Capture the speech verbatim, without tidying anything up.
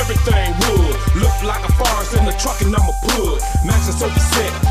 everything wood. Look like a forest in the truck and I'm a put. Matching sofa set,